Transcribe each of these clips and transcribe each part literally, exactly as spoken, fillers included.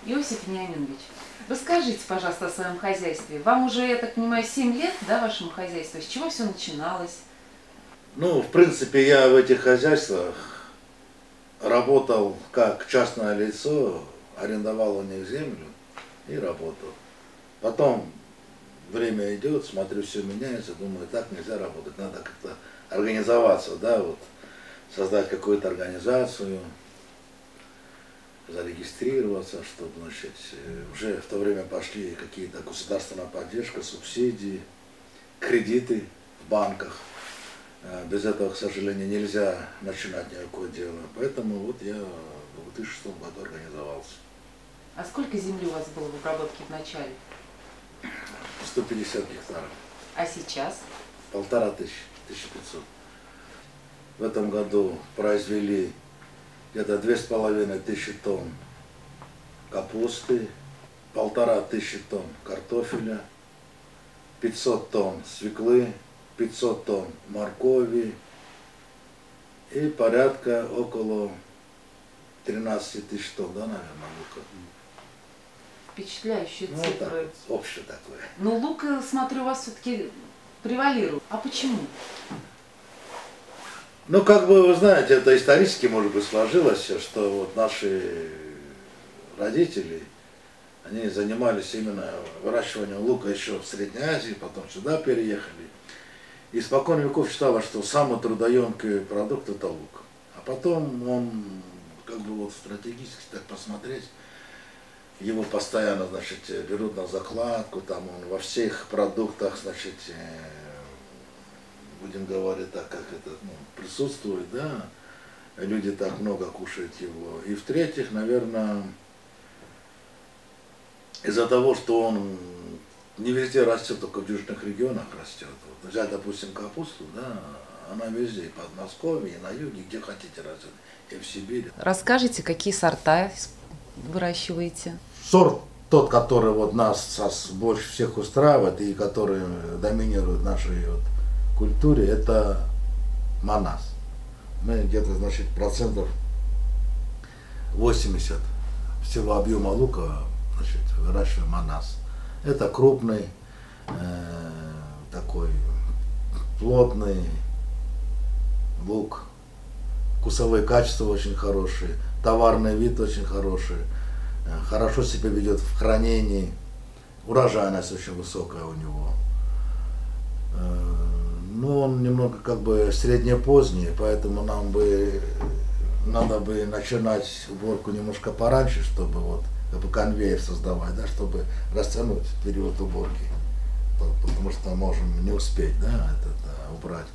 Иосиф Вениаминович, расскажите, пожалуйста, о своем хозяйстве. Вам уже, я так понимаю, семь лет, да, вашему хозяйству? С чего все начиналось? Ну, в принципе, я в этих хозяйствах работал как частное лицо, арендовал у них землю и работал. Потом время идет, смотрю, все меняется, думаю, так нельзя работать, надо как-то организоваться, да, вот, создать какую-то организацию, зарегистрироваться, чтобы, значит, уже в то время пошли какие-то государственная поддержка, субсидии, кредиты в банках. Без этого, к сожалению, нельзя начинать никакое дело. Поэтому вот я в две тысячи шестом году организовался. А сколько земли у вас было в обработке в начале? сто пятьдесят гектаров. А сейчас? Полтора тысячи, тысяча пятьсот. В этом году произвели где-то две с половиной тысячи тонн капусты, полтора тысячи тонн картофеля, пятьсот тонн свеклы, пятьсот тонн моркови и порядка около тринадцати тысяч тонн, да, наверное, лука. Впечатляющие Ну, цифры. так вот, общее такое. Но лук, смотрю, у вас все-таки превалирует. А почему? Ну, как бы, вы знаете, это исторически, может быть, сложилось, что вот наши родители, они занимались именно выращиванием лука еще в Средней Азии, потом сюда переехали. И испокон веков считалось, что самый трудоемкий продукт это лук. А потом он, как бы вот стратегически так посмотреть, его постоянно, значит, берут на закладку, там он во всех продуктах, значит, будем говорить так, как это, ну, присутствует, да, люди так много кушают его. И в-третьих, наверное, из-за того, что он не везде растет, только в южных регионах растет. Вот взять, допустим, капусту, да, она везде, и в Подмосковье, и на юге, где хотите растет, и в Сибири. Расскажите, какие сорта выращиваете? Сорт тот, который вот нас больше всех устраивает и который доминирует в нашей вот культуре, это манас. Мы где-то, значит, процентов восемьдесят всего объема лука, значит, выращиваем манас. Это крупный, э, такой плотный лук, вкусовые качества очень хорошие, товарный вид очень хороший, э, хорошо себя ведет в хранении, урожайность очень высокая у него. Э, ну, он немного как бы среднепоздний, поэтому нам бы надо бы начинать уборку немножко пораньше, чтобы вот как бы конвейер создавать, да, чтобы растянуть период уборки, потому что можем не успеть, да, это, да, убрать.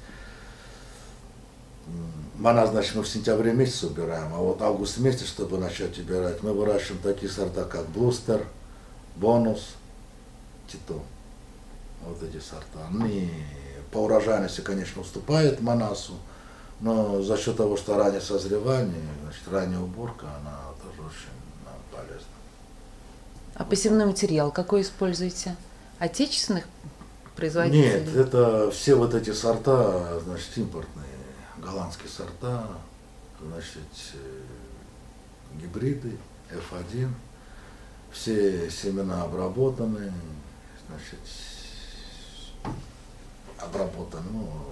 Манас, значит, мы в сентябре месяце убираем, а вот август месяц, чтобы начать убирать, мы выращиваем такие сорта, как Блустер, Бонус, Тито. Вот эти сорта. Они по урожайности, конечно, уступают Манасу, но за счет того, что раннее созревание, значит, ранняя уборка, она тоже очень нам полезна. А посевной материал какой используете? Отечественных производителей? Нет, это все вот эти сорта, значит, импортные, голландские сорта, значит, гибриды, эф один, все семена обработаны, значит, обработаны,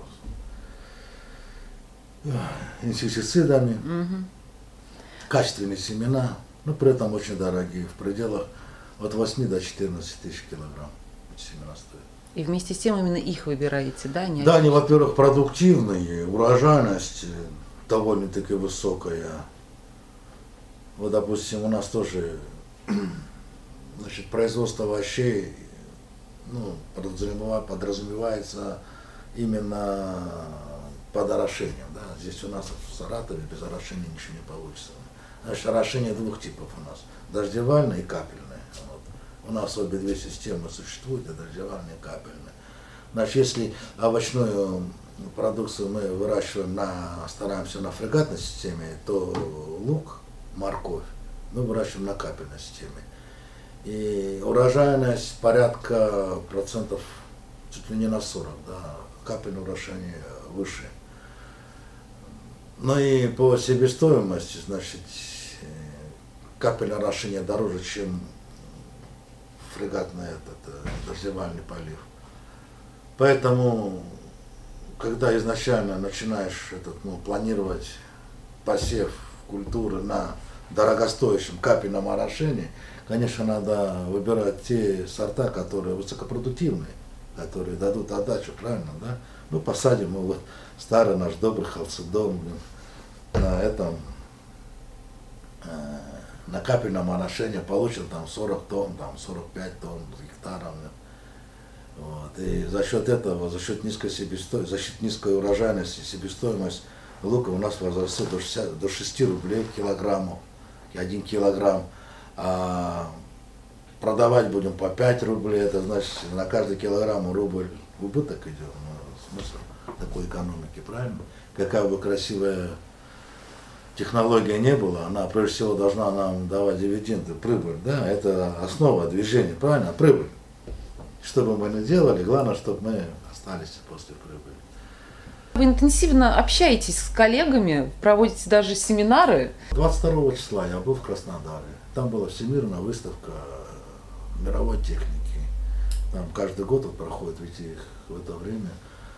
ну, инсектицидами, угу. Качественные семена, но при этом очень дорогие, в пределах от восьми до четырнадцати тысяч килограмм семена стоят. И вместе с тем именно их выбираете, да? Не да, они, во-первых, продуктивные, урожайность довольно-таки высокая. Вот, допустим, у нас тоже, значит, производство овощей, ну, подразумевается именно под орошением, да. Здесь у нас в Саратове без орошения ничего не получится. Значит, орошение двух типов у нас, дождевальное и капельное. Вот. У нас обе две системы существуют, и дождевальная, и капельная. Значит, если овощную продукцию мы выращиваем на, стараемся на фрегатной системе, то лук, морковь мы выращиваем на капельной системе. И урожайность порядка процентов чуть ли не на сорок, да, капельное урожайное выше. Ну и по себестоимости, значит, капельное орошение дороже, чем фрегатный этот, э, дождевальный полив. Поэтому, когда изначально начинаешь этот, ну, планировать посев культуры на дорогостоящем капельном орошении, конечно, надо выбирать те сорта, которые высокопродуктивные, которые дадут отдачу, правильно, да? Ну, посадим мы вот старый наш добрый халцедон на этом, э, на капельном орошении, получил там сорок тонн, там сорок пять тонн с гектаром. Вот. И за счет этого, за счет низкой себестоимости, за счет низкой урожайности, себестоимость лука у нас возрастет до, шестидесяти, до шести рублей килограмму, один килограмм. А продавать будем по пять рублей, это значит, на каждый килограмм рубль убыток идет. Ну, смысл такой экономики, правильно? Какая бы красивая технология не была, она прежде всего должна нам давать дивиденды, прибыль, да, это основа движения, правильно, прибыль. Что бы мы ни делали, главное, чтобы мы остались после прибыли. Вы интенсивно общаетесь с коллегами, проводите даже семинары. двадцать второго числа я был в Краснодаре. Там была всемирная выставка мировой техники. Там каждый год вот проходит, видите, их в это время.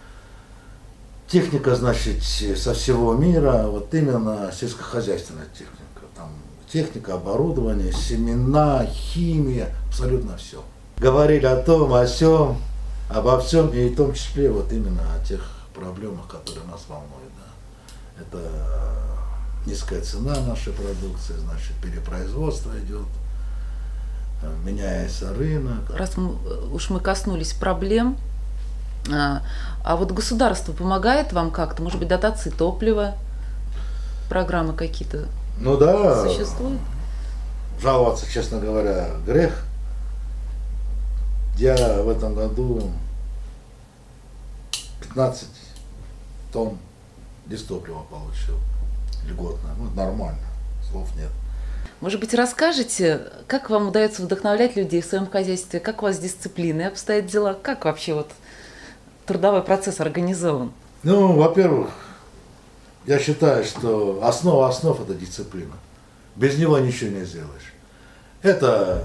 Техника, значит, со всего мира, вот именно сельскохозяйственная техника. Там техника, оборудование, семена, химия, абсолютно все. Говорили о том, о сём, обо всем, и в том числе вот именно о тех проблемах, которые нас волнуют. Да. Это низкая цена нашей продукции, значит, перепроизводство идет, меняется рынок. Раз мы, уж мы коснулись проблем, а, а вот государство помогает вам как-то? Может быть, дотации топлива, программы какие-то ну, да, существуют? Жаловаться, честно говоря, грех. Я в этом году пятнадцать тонн дистоплива получил льготно. Ну, нормально, слов нет. Может быть, расскажете, как вам удается вдохновлять людей в своем хозяйстве, как у вас с дисциплиной обстоят дела, как вообще вот трудовой процесс организован? Ну, во-первых, я считаю, что основа основ – это дисциплина. Без него ничего не сделаешь. Это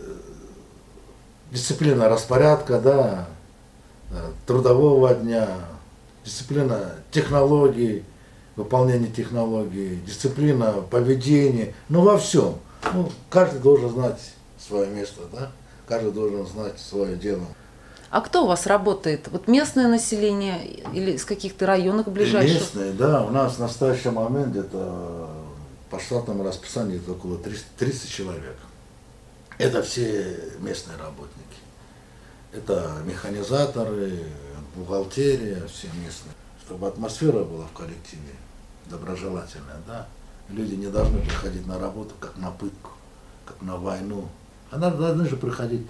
дисциплина распорядка, да, трудового дня, дисциплина технологий, выполнение технологий, дисциплина поведения, ну во всем. Ну, каждый должен знать свое место, да, каждый должен знать свое дело. А кто у вас работает? Вот местное население или из каких-то районов ближайших? Местные, да, у нас в настоящий момент где-то по штатному расписанию где-то около тридцати человек. Это все местные работники. Это механизаторы, бухгалтерия, все местные. Чтобы атмосфера была в коллективе доброжелательная, да. Люди не должны приходить на работу как на пытку, как на войну. Они должны же приходить,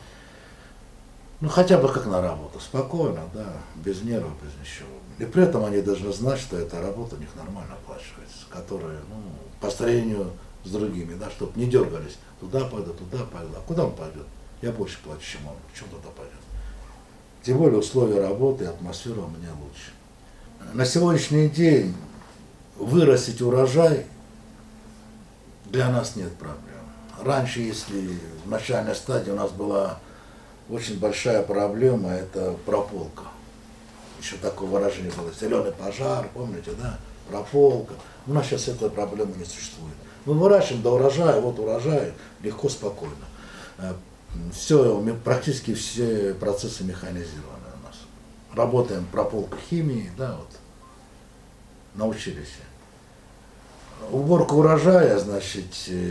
ну хотя бы как на работу, спокойно, да, без нервов, без ничего. И при этом они должны знать, что эта работа у них нормально оплачивается, которая, ну, по сравнению с другими, да, чтобы не дергались. Туда пойду, туда пойду. А куда он пойдет? Я больше плачу, чем он. Чем туда пойдет? Тем более условия работы, атмосфера у меня лучше. На сегодняшний день вырастить урожай для нас нет проблем. Раньше, если в начальной стадии у нас была очень большая проблема, это прополка. Еще такое выражение было, зеленый пожар, помните, да? Прополка. У нас сейчас этой проблемы не существует. Мы выращиваем до урожая, вот урожай, легко, спокойно. Все, практически все процессы механизированы у нас. Работаем прополка химии, да, вот, научились. Уборка урожая, значит,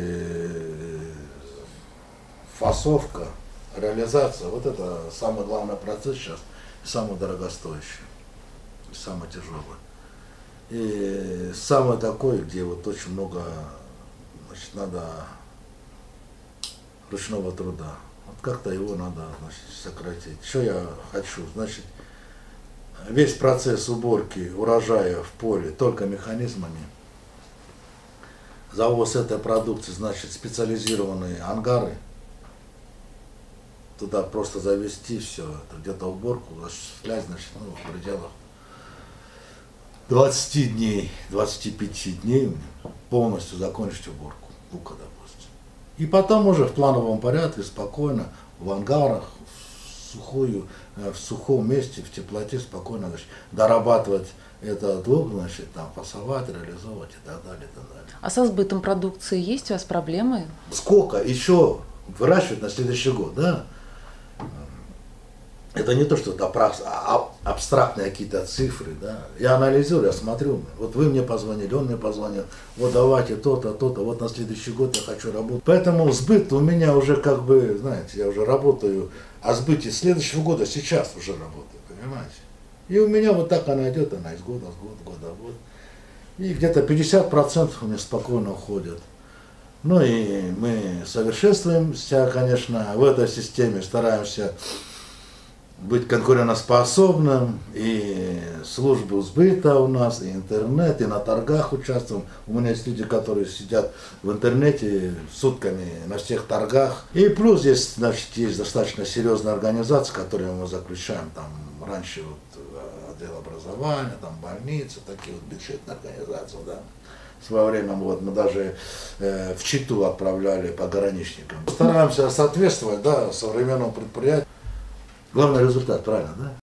фасовка, реализация, вот это самый главный процесс сейчас, самый дорогостоящий, самый тяжелый. И самый такой, где вот очень много, значит, надо ручного труда. Вот как-то его надо, значит, сократить. Что я хочу? Значит, весь процесс уборки урожая в поле только механизмами. Завоз этой продукции, значит, специализированные ангары. Туда просто завести все, это где-то уборку, осуществлять, значит, ну, в пределах двадцати дней, двадцати пяти дней полностью закончить уборку лука, допустим. И потом уже в плановом порядке, спокойно, в ангарах, в, сухую, в сухом месте, в теплоте, спокойно, значит, дорабатывать этот лук, значит, там, фасовать, реализовывать и так далее, и так далее. А со сбытом продукции есть у вас проблемы? Сколько еще выращивать на следующий год, да? Это не то, что это абстрактные какие-то цифры, да. Я анализирую, я смотрю, вот вы мне позвонили, он мне позвонил, вот давайте то-то, то-то, вот на следующий год я хочу работать. Поэтому сбыт у меня уже как бы, знаете, я уже работаю, о сбыте следующего года сейчас уже работаю, понимаете. И у меня вот так она идет, она из года в год, года в год. И где-то пятьдесят процентов у меня спокойно уходят. Ну и мы совершенствуемся, конечно, в этой системе, стараемся быть конкурентоспособным, и службу сбыта у нас, и интернет, и на торгах участвуем. У меня есть люди, которые сидят в интернете сутками на всех торгах. И плюс есть, значит, есть достаточно серьезная организация, которую мы заключаем, там раньше вот отдел образования, там больницы, такие вот бюджетные организации, да. В свое время вот, мы даже э, в Читу отправляли пограничникам. Стараемся соответствовать, да, современному предприятию. Главный результат, правильно, да?